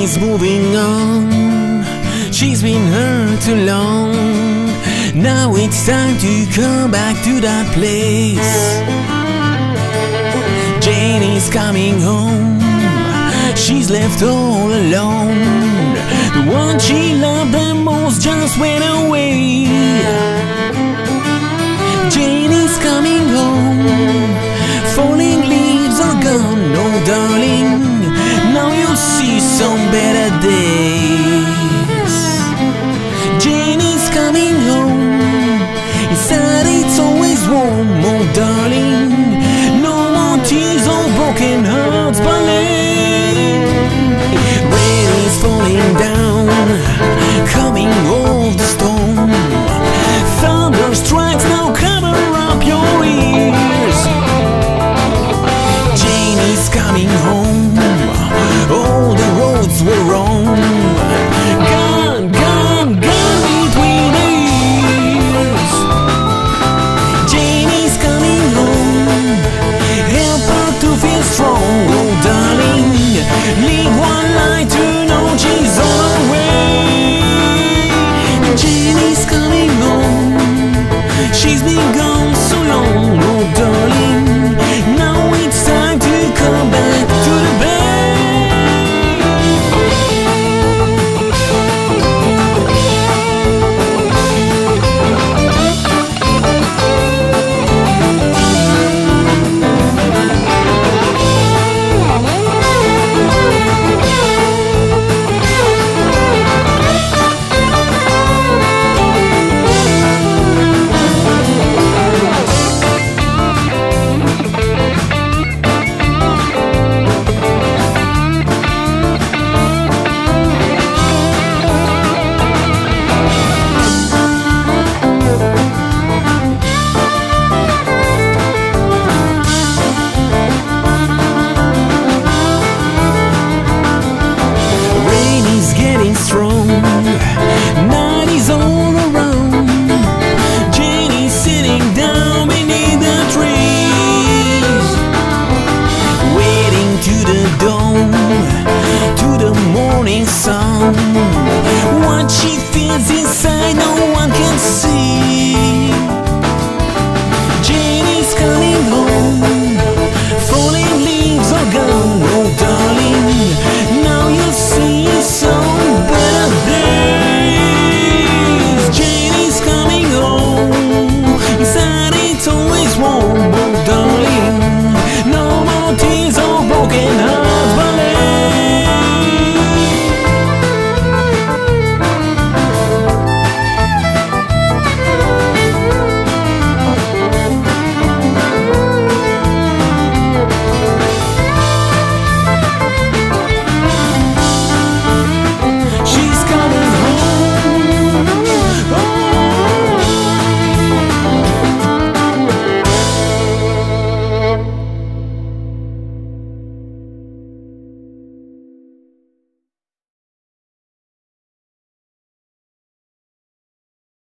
Time's moving on. She's been hurt too long. Now it's time to come back to that place. Jane is coming home. She's left all alone. The one she loved the most just went away. Jane is coming home. Falling leaves are gone, oh darling. Now you'll see some better days. Jane is coming home. Inside it's always warm, oh darling. No more tears or broken hearts, darling. Rain is falling down, coming off the storm. Thunder strikes, now cover up your ears. Jane is coming home. All the roads were wrong. Gone, gone, gone between the years. Jane is coming home. Help her to feel strong, oh darling. Leave one light to know she's on her way. Jane is coming home. She's been gone so long, oh darling. Now it's time to come back to the bay. What she feels inside, no one can see.